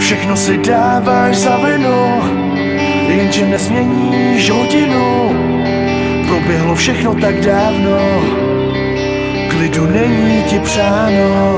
Všechno si dáváš za vinu, jenže nesměníš hodinu. Proběhlo všechno tak dávno, klidu není ti přáno.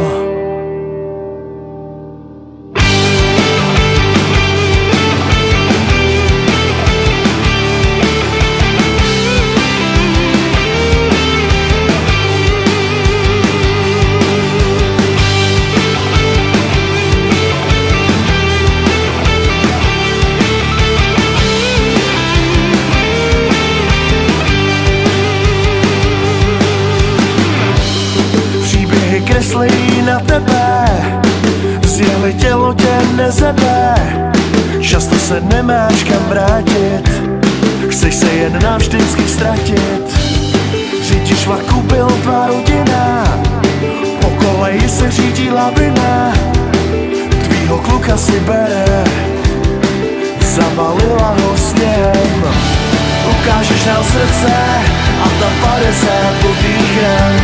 Kreslí na tebe, zjeli tělo tě nezebe. Často se nemáš kam vrátit, chceš se jen navždycky ztratit. Řidič vlaku byl tvá rodina, po koleji se řídí lavina. Tvýho kluka si bere, zavalila ho sněhem. Ukážeš nám srdce a ta 50 blbých ran.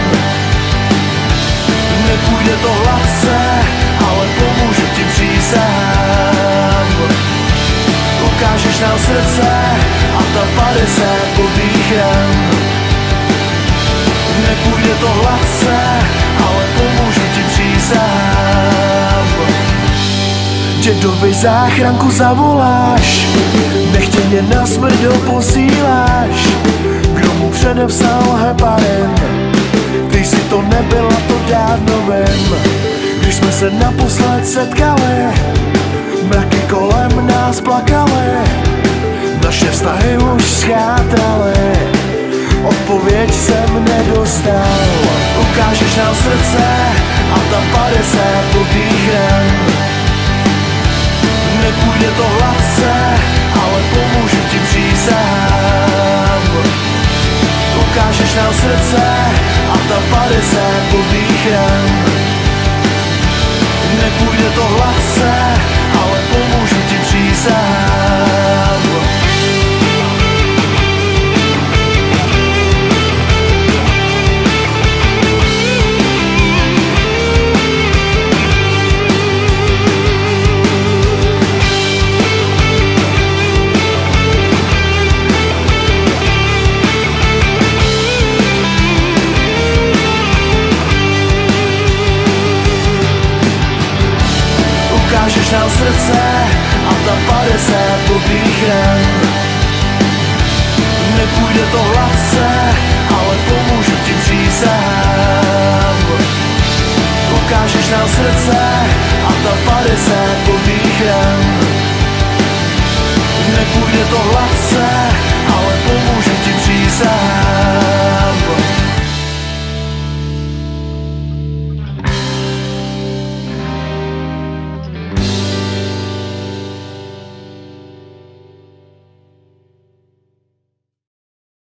Nepůjde to hladce, ale pomůžu ti přísahám. Ukážeš nám srdce a ta 50 blbých ran. Nepůjde to hladce, ale pomůžu ti přísahám. Dědovi záchranku zavoláš, nechtěně na smrt ho posíláš. Kdo mu předepsal heparin, když si to nebyla, to dávno vím. Když jsme se naposled setkali, mraky kolem nás plakaly. Naše vztahy už schátraly, odpověď jsem nedostal. Ukážeš nám srdce a tam 50 blbých ran. Nepůjde to hladce, ale pomůžu ti přísahám. Ukážeš nám srdce a tam 50 blbých ran. Nepůjde to hladce, ale pomůžu ti přísahám. Ukážeš nám srdce a tam 50 blbých ran. Nepůjde to hladce, ale pomůžu ti přísahám. Ukážeš nám srdce a tam 50 blbých ran. Nepůjde to hladce,